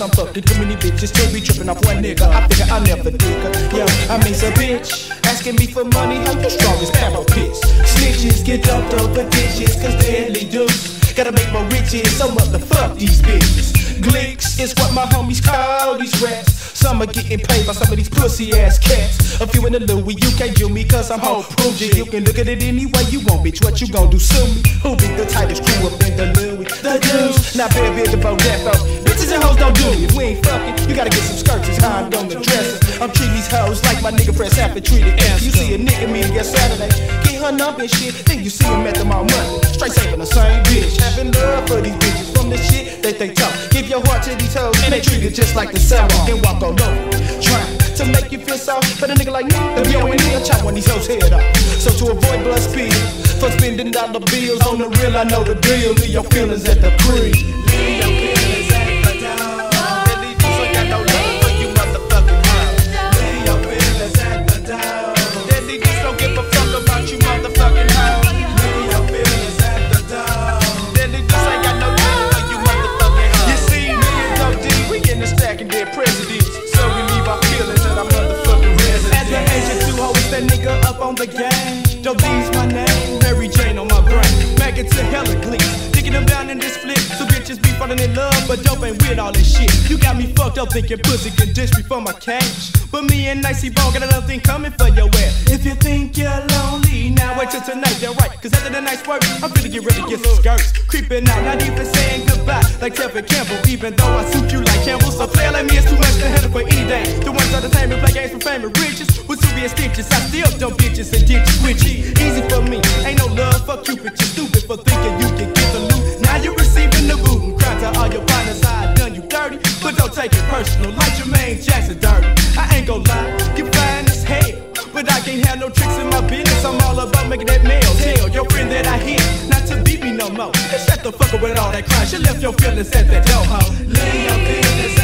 I'm fucking too many bitches to be tripping off one nigga. I figure I'll never dig her. Yo, I mean, a bitch asking me for money, how you strong as Pamela Pitts? Snitches get dumped over ditches, cause they only do. Gotta make more riches, so motherfuck these bitches. Glicks is what my homies call these rats. Some are getting paid by some of these pussy ass cats. A few in the Louis, you can't do me cause I'm home proof. You can look at it any way you want, bitch. What you gon' do, sue me? Who be the tightest crew up in the Louis? The Deuce, not bare big about that though. Bitches and hoes don't do it. If we ain't fucking, you gotta get some skirts, it's how I'm gonna dress it. I'm treating these hoes like my nigga Press Half and treated ass. You see a nigga meeting get Saturday, get her number and shit. Then you see him at them all Monday, straight saving the same bitch. Having love for these bitches from the shit that they talk. Give your heart to these hoes and they treat it just like the sidewalk and walk all over. Trying to make you feel soft, but a nigga like me, if you ain't here, chop one of these hoes head off. So to avoid blood spill, for spending dollar bills on the real, I know the drill. Leave your feelings at the crib. Leave your feelings at the door. And leave you so got no love for you motherfucking hoes. Leave your feelings at the door. Then these just don't give a fuck about you motherfucking hoes. Leave your feelings at the door. Then these just ain't got no love for you motherfucking hoes. You see, me and Dog D, we in the stack and dead presidents. So we leave our feelings at our motherfucking residence. At the age of 2, always that nigga up on the game. Dog D's my name, Mary Jane on my brain. Back into hella glee, digging them down in this flip. So bitches be falling in love, but dope ain't with all this shit. You got me fucked up thinking pussy can dish me for my cash. But me and Nicey Ball got another thing coming for your ass. If you think you're lonely, now wait till tonight, they're right. Cause after the night's work, I'm finna get ready to get some skirts. Creeping out, not even saying goodbye, like Tevin Campbell. Even though I suit you like Campbell, so player like me is too much to handle for any day. The ones that entertainment play games for fame and riches. With serious stitches, I still dump bitches and ditches witchy. Easy for me, ain't no love for Cupid. You're stupid for thinking you can get the loot. Now you're receiving the boot and cry to all your partners I done you dirty. But don't take it personal, like Jermaine Jackson dirty. I ain't gon' lie, you fine as hell, but I can't have no tricks in my business. I'm all about making that mail. Tell your friend that I hit, not to beat me no more. And shut the fuck up with all that crime. She left your feelings at that door, ho. Leave your feelings